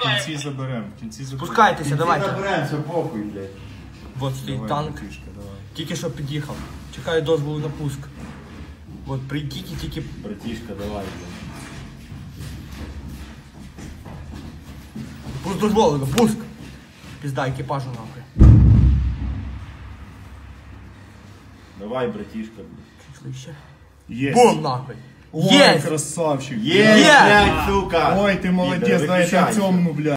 кінці заберемо, Спускайтеся, давайте. Заберемо, все похуй, блядь. Вот стоїть танк. Тільки що під'їхав. Чекаю дозволу на пуск. Вот при тільки. Братишка, давай, блядь. Пуск дозволено, пуск! Пізда, екіпажу нахуй. Давай, братишка, блядь. Слыще? Єсть. Бум нахуй! Ой, Єсть! красавчик. Блядь, сука! Ой, ти молодець, дай я темну, блядь.